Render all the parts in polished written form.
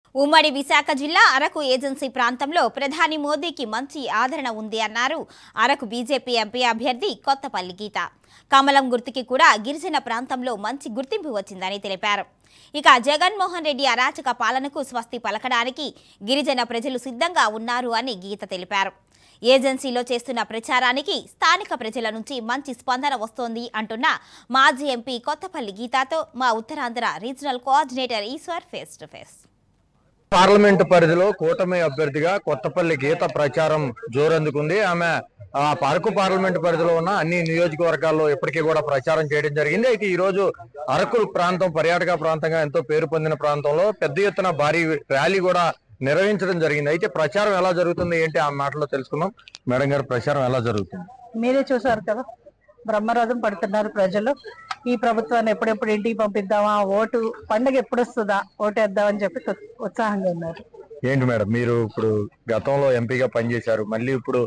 ఉమ్మడి విశాఖ జిల్లా అరకు ఏజెన్సీ ప్రాంతంలో ప్రధాని మోదీకి మంచి ఆదరణ ఉంది అన్నారు అరకు బీజేపీ ఎంపీ అభ్యర్థి కొత్తపల్లి గీత. కమలం గుర్తుకి కూడా గిరిజన ప్రాంతంలో మంచి గుర్తింపు వచ్చిందని తెలిపారు. ఇక జగన్మోహన్ రెడ్డి అరాచక పాలనకు స్వస్తి పలకడానికి గిరిజన ప్రజలు సిద్ధంగా ఉన్నారు అని గీత తెలిపారు. ఏజెన్సీలో చేస్తున్న ప్రచారానికి స్థానిక ప్రజల నుంచి మంచి స్పందన వస్తోంది అంటున్న మాజీ ఎంపీ కొత్తపల్లి గీతతో మా Uttarandhra regional coordinator Eshwar face to face. Parliament పరిధిలో కూటమి అభ్యర్థిగా కొత్తపల్లి గీత ప్రచారం జోరందుకుంది. ఆమె అరకు పార్లమెంటు పరిధిలో ఉన్న అన్ని నియోజకవర్గాల్లో ఇప్పటికీ కూడా ప్రచారం చేయడం జరిగింది. అయితే ఈ రోజు అరకు ప్రాంతం పర్యాటక ప్రాంతంగా ఎంతో పేరు పొందిన ప్రాంతంలో పెద్ద ఎత్తున భారీ ర్యాలీ కూడా నిర్వహించడం జరిగింది. అయితే ప్రచారం ఎలా జరుగుతుంది ఏంటి ఆ మాటలో తెలుసుకుందాం. మేడం గారు, ప్రచారం ఎలా జరుగుతుంది? మీరే చూసారు కదా, బ్రహ్మరథం పడుతున్నారు ప్రజలు. ఈ ప్రభుత్వాన్ని ఎప్పుడెప్పుడు ఇంటికి పంపిద్దామా, ఓటు పండుగ ఎప్పుడు వస్తుందా, ఓటేద్దామని చెప్పి ఉత్సాహంగా ఉన్నారు. ఏంటి మేడం, మీరు ఇప్పుడు గతంలో ఎంపీగా పనిచేశారు, మళ్ళీ ఇప్పుడు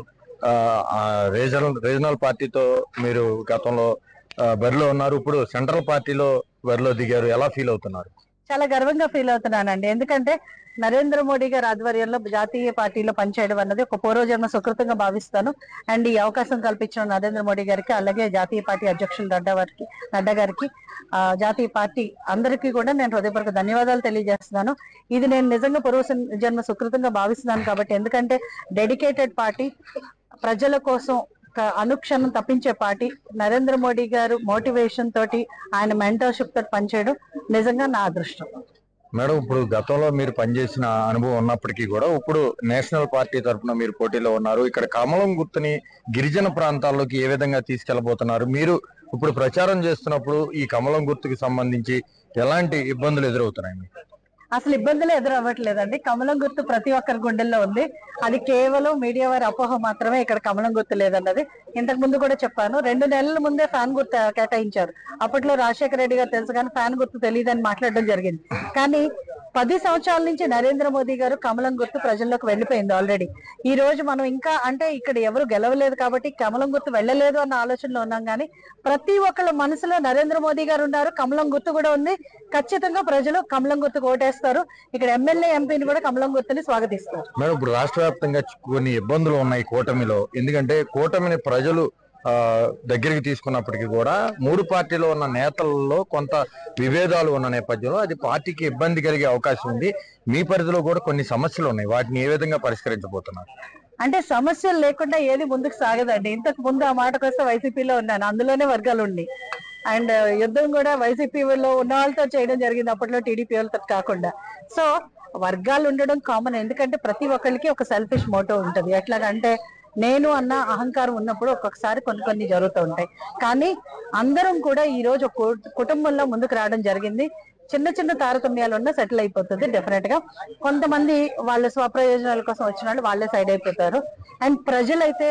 రీజనల్ పార్టీతో మీరు గతంలో బరిలో ఉన్నారు, ఇప్పుడు సెంట్రల్ పార్టీలో బరిలో దిగారు, ఎలా ఫీల్ అవుతున్నారు? చాలా గర్వంగా ఫీల్ అవుతున్నానండి. ఎందుకంటే నరేంద్ర మోడీ గారి ఆధ్వర్యంలో జాతీయ పార్టీలో పనిచేయడం అన్నది ఒక పూర్వజన్మ సుకృతంగా భావిస్తాను. అండ్ ఈ అవకాశం కల్పించిన నరేంద్ర మోడీ గారికి, అలాగే జాతీయ పార్టీ అధ్యక్షులు నడ్డా గారికి, జాతీయ పార్టీ అందరికీ కూడా నేను హృదయపూర్వక ధన్యవాదాలు తెలియజేస్తున్నాను. ఇది నేను నిజంగా పూర్వజన్మ సుకృతంగా భావిస్తున్నాను కాబట్టి. ఎందుకంటే డెడికేటెడ్ పార్టీ, ప్రజల కోసం అనుక్షణం తప్పించే పార్టీ, నరేంద్ర మోడీ గారు మోటివేషన్ తోటి, ఆయన మెంటర్షిప్ తోటి పనిచేయడం నిజంగా నా అదృష్టం. మేడం, ఇప్పుడు గతంలో మీరు పనిచేసిన అనుభవం ఉన్నప్పటికీ కూడా ఇప్పుడు నేషనల్ పార్టీ తరఫున మీరు పోటీలో ఉన్నారు. ఇక్కడ కమలం గుర్తుని గిరిజన ప్రాంతాల్లోకి ఏ విధంగా తీసుకెళ్లబోతున్నారు? మీరు ఇప్పుడు ప్రచారం చేస్తున్నప్పుడు ఈ కమలం గుర్తుకి సంబంధించి ఎలాంటి ఇబ్బందులు ఎదురవుతున్నాయి మీకు? అసలు ఇబ్బందులు ఎదురవ్వట్లేదండి. కమలం గుర్తు ప్రతి ఒక్కరి గుండెల్లో ఉంది. అది కేవలం మీడియా వారి అపోహ మాత్రమే. ఇక్కడ కమలం గుర్తు లేదన్నది ఇంతకు ముందు కూడా చెప్పాను. 2 నెలల ముందే ఫ్యాన్ గుర్తు కేటాయించారు. అప్పట్లో రాజశేఖర రెడ్డి గారు తెలుసు కానీ ఫ్యాన్ గుర్తు తెలియదని మాట్లాడడం జరిగింది. కానీ 10 సంవత్సరాల నుంచి నరేంద్ర మోదీ గారు కమలం గుర్తు ప్రజల్లోకి వెళ్ళిపోయింది ఆల్రెడీ. ఈ రోజు మనం ఇంకా అంటే ఇక్కడ ఎవరు గెలవలేదు కాబట్టి కమలం గుర్తు వెళ్ళలేదు అన్న ఆలోచనలో ఉన్నాం. కానీ ప్రతి ఒక్కళ్ళ మనసులో నరేంద్ర మోదీ గారు ఉన్నారు, కమలం గుర్తు కూడా ఉంది. ఖచ్చితంగా ప్రజలు కమలం గుర్తుకు ఓటేస్తారు. ఇక్కడ ఎమ్మెల్యే, ఎంపీని కూడా కమలం గుర్తుని స్వాగతిస్తారు. మేడం, ఇప్పుడు రాష్ట్ర వ్యాప్తంగా కొన్ని ఇబ్బందులు ఉన్నాయి కూటమిలో. ఎందుకంటే కూటమిని ప్రజలు దగ్గరికి తీసుకున్నప్పటికీ కూడా 3 పార్టీలో ఉన్న నేతలలో కొంత విభేదాలు ఉన్న నేపథ్యంలో అది పార్టీకి ఇబ్బంది కలిగే అవకాశం ఉంది. మీ పరిధిలో కూడా కొన్ని సమస్యలు ఉన్నాయి, వాటిని ఏ విధంగా పరిష్కరించబోతున్నారు? అంటే సమస్యలు లేకుండా ఏది ముందుకు సాగదండి. ఇంతకు ముందు ఆ మాటకు వస్తే వైసీపీలో ఉన్నాను, అందులోనే వర్గాలు ఉండి. అండ్ యుద్ధం కూడా వైసీపీలో ఉన్న వాళ్ళతో చేయడం జరిగింది, అప్పట్లో టీడీపీ వాళ్ళతో కాకుండా. సో వర్గాలు ఉండడం కామన్. ఎందుకంటే ప్రతి ఒక్కరికి ఒక సెల్ఫిష్ మోటో ఉంటుంది. ఎట్లాగంటే నేను అన్న అహంకారం ఉన్నప్పుడు ఒక్కొక్కసారి కొన్ని జరుగుతూ ఉంటాయి. కానీ అందరం కూడా ఈ రోజు కుటుంబంలో ముందుకు రావడం జరిగింది. చిన్న చిన్న తారతమ్యాలు ఉన్నా సెటిల్ అయిపోతుంది డెఫినెట్ గా. కొంతమంది వాళ్ళ స్వప్రయోజనాల కోసం వచ్చిన వాళ్ళు వాళ్ళే సైడ్ అయిపోతారు. అండ్ ప్రజలైతే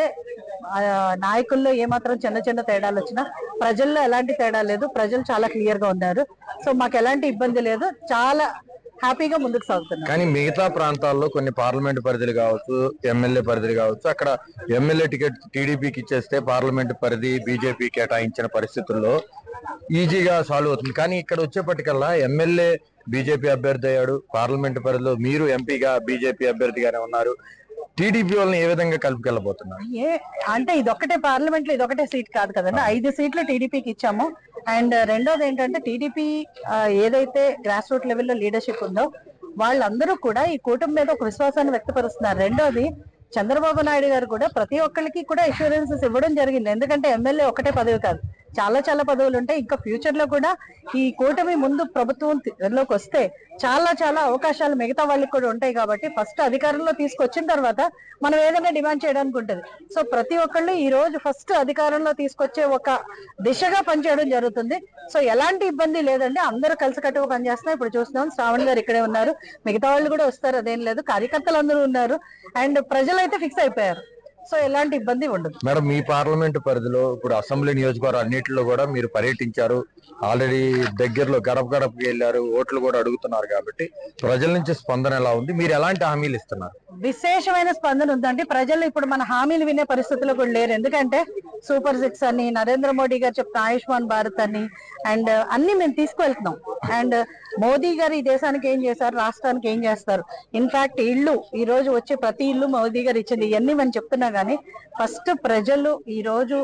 నాయకుల్లో ఏమాత్రం చిన్న తేడాలు వచ్చినా ప్రజల్లో ఎలాంటి తేడా లేదు. ప్రజలు చాలా క్లియర్ గా ఉన్నారు. సో మాకు ఎలాంటి ఇబ్బంది లేదు, చాలా హ్యాపీగా ముందుకు సాగుతున్నారు. కానీ మిగతా ప్రాంతాల్లో కొన్ని పార్లమెంట్ పరిధులు కావచ్చు, ఎమ్మెల్యే పరిధులు కావచ్చు, అక్కడ ఎమ్మెల్యే టికెట్ టీడీపీకి ఇచ్చేస్తే పార్లమెంట్ పరిధి బీజేపీ కేటాయించిన పరిస్థితుల్లో ఈజీగా సాల్వ్ అవుతుంది. కానీ ఇక్కడ వచ్చేప్పటికల్లా ఎమ్మెల్యే బీజేపీ అభ్యర్థి అయ్యాడు, పార్లమెంట్ పరిధిలో మీరు ఎంపీగా బీజేపీ అభ్యర్థిగానే ఉన్నారు. టీడీపీ వాళ్ళని ఏ విధంగా కలుపుకెళ్ళబోతున్నారు? అంటే ఇదొక్కటే పార్లమెంట్ లో ఇదొకటే సీట్ కాదు కదండి, 5 సీట్లు టీడీపీకి ఇచ్చాము. అండ్ రెండోది ఏంటంటే టీడీపీ ఏదైతే గ్రాస్ రూట్ లెవెల్లో లీడర్షిప్ ఉందో వాళ్ళందరూ కూడా ఈ కూటమి మీద ఒక విశ్వాసాన్ని వ్యక్తపరుస్తున్నారు. రెండోది చంద్రబాబు నాయుడు గారు కూడా ప్రతి ఒక్కరికి కూడా ఇన్సూరెన్సెస్ ఇవ్వడం జరిగింది. ఎందుకంటే ఎమ్మెల్యే ఒకటే పదవి కాదు, చాలా పదవులు ఉంటాయి. ఇంకా ఫ్యూచర్ లో కూడా ఈ కూటమి ముందు ప్రభుత్వంలోకి వస్తే చాలా అవకాశాలు మిగతా వాళ్ళకి కూడా ఉంటాయి. కాబట్టి ఫస్ట్ అధికారంలో తీసుకొచ్చిన తర్వాత మనం ఏదైనా డిమాండ్ చేయడానికి ఉంటుంది. సో ప్రతి ఒక్కళ్ళు ఈ రోజు ఫస్ట్ అధికారంలో తీసుకొచ్చే ఒక దిశగా పనిచేయడం జరుగుతుంది. సో ఎలాంటి ఇబ్బంది లేదండి, అందరూ కలిసికట్టుగా పనిచేస్తున్నాం. ఇప్పుడు చూస్తున్నాం శ్రావణ్ గారు ఇక్కడే ఉన్నారు, మిగతా వాళ్ళు కూడా వస్తారు, అదేం లేదు. కార్యకర్తలు అందరూ ఉన్నారు అండ్ ప్రజలైతే ఫిక్స్ అయిపోయారు. సో ఎలాంటి ఇబ్బంది ఉండదు. మేడం, మీ పార్లమెంట్ పరిధిలో ఇప్పుడు అసెంబ్లీ నియోజకవర్గం అన్నింటిలో కూడా మీరు పర్యటించారు, ఆల్రెడీ దగ్గరలో గడపకి వెళ్ళారు, ఓట్లు కూడా అడుగుతున్నారు. కాబట్టి ప్రజల నుంచి స్పందన ఎలా ఉంది? మీరు ఎలాంటి హామీలు ఇస్తున్నారు? విశేషమైన స్పందన ఉందండి. ప్రజలు ఇప్పుడు మన హామీలు వినే పరిస్థితుల్లో కూడా లేరు. ఎందుకంటే సూపర్ 6 అని, నరేంద్ర మోడీ గారు చెప్తున్న ఆయుష్మాన్ భారత్ అని, అండ్ అన్ని మేము తీసుకువెళ్తున్నాం. అండ్ మోదీ గారు ఈ దేశానికి ఏం చేశారు, రాష్ట్రానికి ఏం చేస్తారు. ఇన్ఫాక్ట్ ఇల్లు ఈ రోజు వచ్చే ప్రతి ఇల్లు మోదీ గారు ఇచ్చింది. ఇవన్నీ మనం చెప్తున్నా గానీ ఫస్ట్ ప్రజలు ఈ రోజు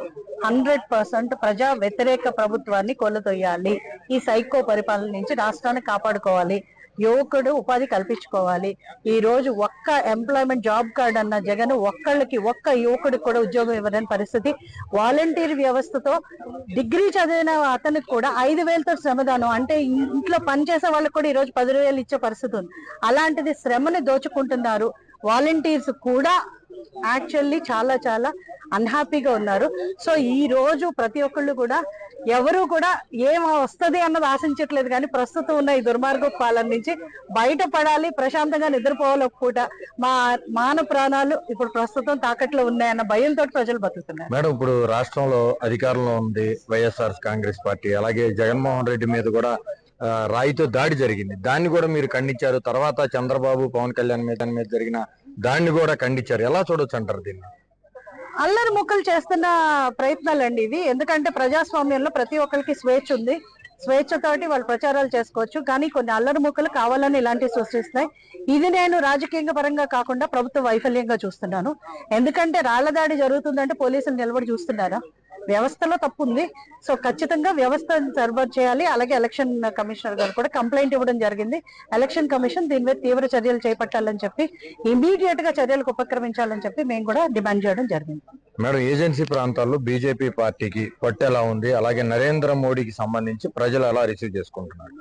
100% ప్రజా వ్యతిరేక ప్రభుత్వాన్ని కొలతొయ్యాలి. ఈ సైకో పరిపాలన నుంచి రాష్ట్రాన్ని కాపాడుకోవాలి. యువకుడు ఉపాధి కల్పించుకోవాలి. ఈ రోజు ఒక్క ఎంప్లాయ్మెంట్ జాబ్ కార్డ్ అన్న జగన్ ఒక్క యువకుడికి కూడా ఉద్యోగం ఇవ్వలేని పరిస్థితి. వాలంటీర్ వ్యవస్థతో డిగ్రీ చదివిన అతనికి కూడా 5,000తో శ్రమదానం, అంటే ఇంట్లో పనిచేసే వాళ్ళకి కూడా ఈ రోజు 10,000 ఇచ్చే పరిస్థితి ఉంది. అలాంటిది శ్రమని దోచుకుంటున్నారు. వాలంటీర్స్ కూడా యాక్చువల్లీ చాలా చాలా అన్హ్యాపీగా ఉన్నారు. సో ఈ రోజు ప్రతి ఒక్కళ్ళు కూడా ఎవరు కూడా ఏం వస్తుంది అన్నది ఆశించట్లేదు, కానీ ప్రస్తుతం ఉన్న ఈ దుర్మార్గ పాలన నుంచి బయటపడాలి, ప్రశాంతంగా నిద్రపోవాలి. ఒక పూట మాన ప్రాణాలు ఇప్పుడు ప్రస్తుతం తాకట్లో ఉన్నాయన్న భయంతో ప్రజలు బతుకుతున్నారు. మేడం, ఇప్పుడు రాష్ట్రంలో అధికారంలో ఉంది వైఎస్ఆర్ కాంగ్రెస్ పార్టీ. అలాగే జగన్మోహన్ రెడ్డి మీద కూడా రాయితో దాడి జరిగింది, దాన్ని కూడా మీరు ఖండించారు. తర్వాత చంద్రబాబు పవన్ కళ్యాణ్ మీద జరిగిన దాన్ని కూడా ఖండించారు. ఎలా చూడొచ్చు అంటారు దీన్ని? అల్లరి ముక్కలు చేస్తున్న ప్రయత్నాలు అండి ఇవి. ఎందుకంటే ప్రజాస్వామ్యంలో ప్రతి ఒక్కరికి స్వేచ్ఛ ఉంది. స్వేచ్ఛతోటి వాళ్ళు ప్రచారాలు చేసుకోవచ్చు. కానీ కొన్ని అల్లరి ముక్కలు కావాలని ఇలాంటివి సృష్టిస్తున్నాయి. ఇది నేను రాజకీయ పరంగా కాకుండా ప్రభుత్వ వైఫల్యంగా చూస్తున్నాను. ఎందుకంటే రాళ్ల దాడి జరుగుతుందంటే పోలీసులు నిలబడి చూస్తున్నారా? వ్యవస్థలో తప్పు ఉంది. సో ఖచ్చితంగా వ్యవస్థను సర్వర్ చేయాలి. అలాగే ఎలక్షన్ కమిషనర్ గారు కూడా కంప్లైంట్ ఇవ్వడం జరిగింది. ఎలక్షన్ కమిషన్ దీని మీద తీవ్ర చర్యలు చేపట్టాలని చెప్పి, ఇమీడియట్ గా చర్యలకు ఉపక్రమించాలని చెప్పి మేము కూడా డిమాండ్ చేయడం జరిగింది. మేడం, ఏజెన్సీ ప్రాంతాల్లో బీజేపీ పార్టీకి పట్టు ఎలా ఉంది? అలాగే నరేంద్ర మోడీకి సంబంధించి ప్రజలు ఎలా రిసీవ్ చేసుకుంటున్నారు?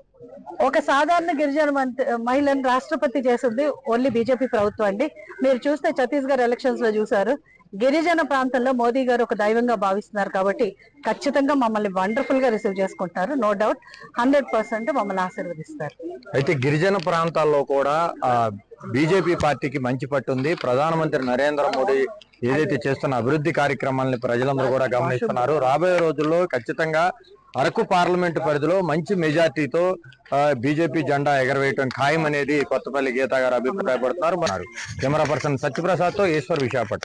ఒక సాధారణ గిరిజన మహిళను రాష్ట్రపతి చేసింది ఓన్లీ బీజేపీ ప్రభుత్వం అండి. మీరు చూస్తే ఛత్తీస్గఢ్ ఎలక్షన్స్ లో చూసారు, గిరిజన ప్రాంతంలో మోదీ గారు ఒక దైవంగా భావిస్తున్నారు. కాబట్టి ఖచ్చితంగా మమ్మల్ని వండర్ఫుల్ గా రిసీవ్ చేసుకుంటారు. నో డౌట్ 100% మమ్మల్ని ఆశీర్వదిస్తారు. అయితే గిరిజన ప్రాంతాల్లో కూడా బీజేపీ పార్టీకి మంచి పట్టుంది. ప్రధానమంత్రి నరేంద్ర మోడీ ఏదైతే చేస్తున్న అభివృద్ధి కార్యక్రమాలని ప్రజలందరూ కూడా గమనిస్తున్నారు. రాబోయే రోజుల్లో ఖచ్చితంగా అరకు పార్లమెంట్ పరిధిలో మంచి మెజార్టీతో బీజేపీ జెండా ఎగరవేయటం ఖాయం అనేది కొత్తపల్లి గీత గారు అభిప్రాయపడుతున్నారు. కెమెరా పర్సన్ సత్యప్రసాద్ తో ఈశ్వర్, విశాఖపట్నం.